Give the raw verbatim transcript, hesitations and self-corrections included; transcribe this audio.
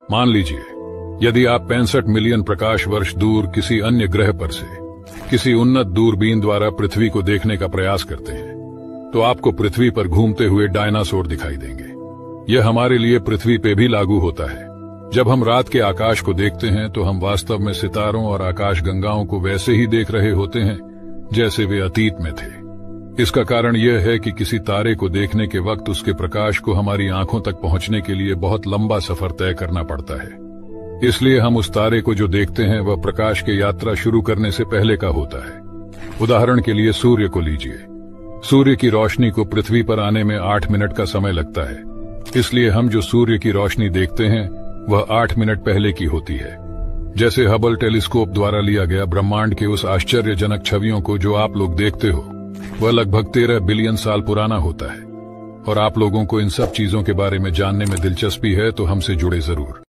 मान लीजिए यदि आप पैंसठ मिलियन प्रकाश वर्ष दूर किसी अन्य ग्रह पर से किसी उन्नत दूरबीन द्वारा पृथ्वी को देखने का प्रयास करते हैं तो आपको पृथ्वी पर घूमते हुए डायनासोर दिखाई देंगे। यह हमारे लिए पृथ्वी पे भी लागू होता है। जब हम रात के आकाश को देखते हैं तो हम वास्तव में सितारों और आकाश गंगाओं को वैसे ही देख रहे होते हैं जैसे वे अतीत में थे। इसका कारण यह है कि किसी तारे को देखने के वक्त उसके प्रकाश को हमारी आंखों तक पहुंचने के लिए बहुत लंबा सफर तय करना पड़ता है। इसलिए हम उस तारे को जो देखते हैं वह प्रकाश की यात्रा शुरू करने से पहले का होता है। उदाहरण के लिए सूर्य को लीजिए। सूर्य की रोशनी को पृथ्वी पर आने में आठ मिनट का समय लगता है, इसलिए हम जो सूर्य की रोशनी देखते हैं वह आठ मिनट पहले की होती है। जैसे हबल टेलीस्कोप द्वारा लिया गया ब्रह्मांड के उस आश्चर्यजनक छवियों को जो आप लोग देखते हो वह लगभग तेरह बिलियन साल पुराना होता है। और आप लोगों को इन सब चीजों के बारे में जानने में दिलचस्पी है तो हमसे जुड़े जरूर।